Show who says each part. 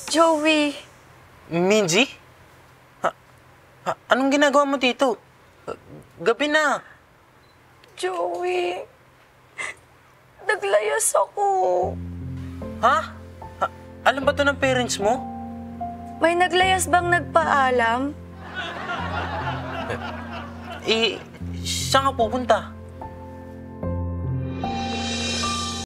Speaker 1: Joey,
Speaker 2: Minzy? Anong ginagawa mo dito? Gabi na.
Speaker 1: Joey, naglayas ako.
Speaker 2: Ha? Alam ba to ng parents mo?
Speaker 1: May naglayas bang nagpaalam?
Speaker 2: Saan ka pupunta?